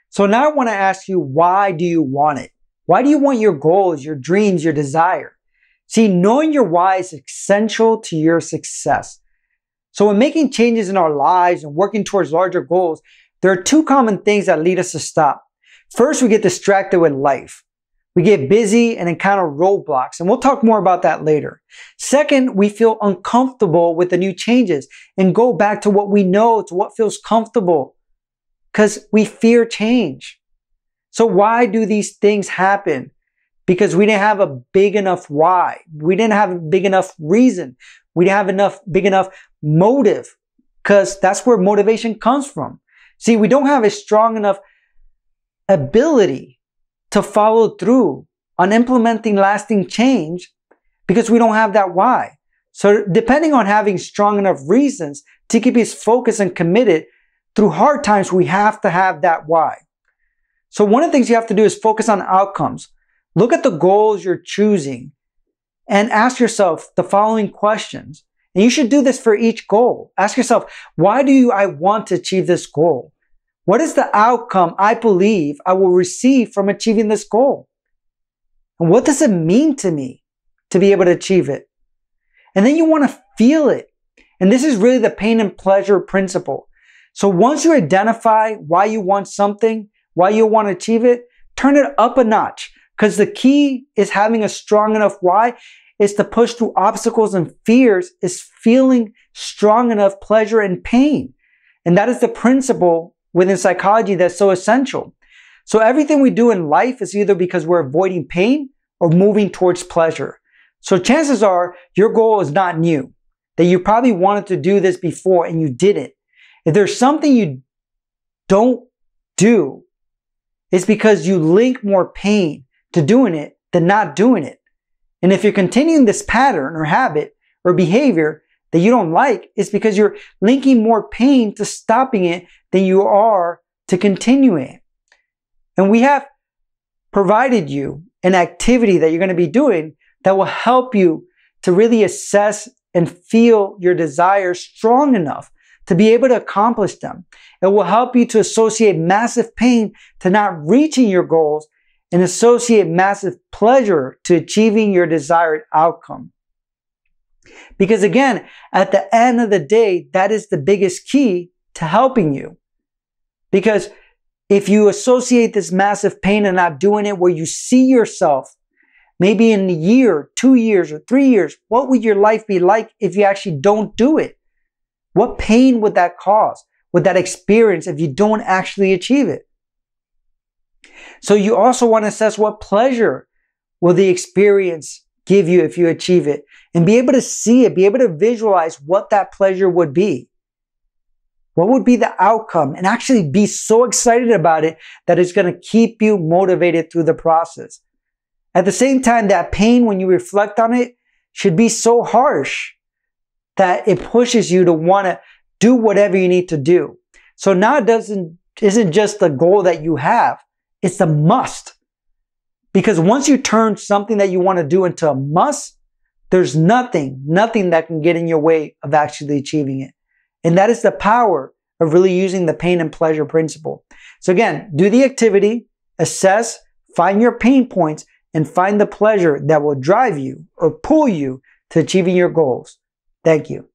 So now I want to ask you, why do you want it? Why do you want your goals, your dreams, your desire? See, knowing your why is essential to your success. So when making changes in our lives and working towards larger goals, there are two common things that lead us to stop. First, we get distracted with life. We get busy and encounter roadblocks, and we'll talk more about that later. Second, we feel uncomfortable with the new changes and go back to what we know, to what feels comfortable, because we fear change. So why do these things happen? Because we didn't have a big enough why. We didn't have a big enough reason. We didn't have big enough motive, because that's where motivation comes from. See, we don't have a strong enough ability to follow through on implementing lasting change because we don't have that why. So depending on having strong enough reasons to keep us focused and committed through hard times, we have to have that why. So one of the things you have to do is focus on outcomes. Look at the goals you're choosing and ask yourself the following questions. And you should do this for each goal. Ask yourself, why do I want to achieve this goal? What is the outcome I believe I will receive from achieving this goal? And what does it mean to me to be able to achieve it? And then you want to feel it. And this is really the pain and pleasure principle. So once you identify why you want something, why you want to achieve it, turn it up a notch. Because the key is having a strong enough why is to push through obstacles and fears, is feeling strong enough pleasure and pain. And that is the principle within psychology that's so essential. So everything we do in life is either because we're avoiding pain or moving towards pleasure. So chances are your goal is not new, that you probably wanted to do this before and you didn't. If there's something you don't do, it's because you link more pain to doing it than not doing it. And if you're continuing this pattern or habit or behavior that you don't like, it's because you're linking more pain to stopping it than you are to continuing it. And we have provided you an activity that you're going to be doing that will help you to really assess and feel your desires strong enough to be able to accomplish them. It will help you to associate massive pain to not reaching your goals and associate massive pleasure to achieving your desired outcome. Because again, at the end of the day, that is the biggest key to helping you. Because if you associate this massive pain and not doing it, where you see yourself maybe in a year, 2 years, or 3 years, what would your life be like if you actually don't do it? What pain would that cause? Would that experience if you don't actually achieve it? So you also want to assess what pleasure will the experience give you if you achieve it, and be able to see it, be able to visualize what that pleasure would be. What would be the outcome, and actually be so excited about it that it's going to keep you motivated through the process. At the same time, that pain, when you reflect on it, should be so harsh that it pushes you to want to do whatever you need to do. So now it isn't just the goal that you have, it's a must. Because once you turn something that you want to do into a must, there's nothing that can get in your way of actually achieving it. And that is the power of really using the pain and pleasure principle. So again, do the activity, assess, find your pain points, and find the pleasure that will drive you or pull you to achieving your goals. Thank you.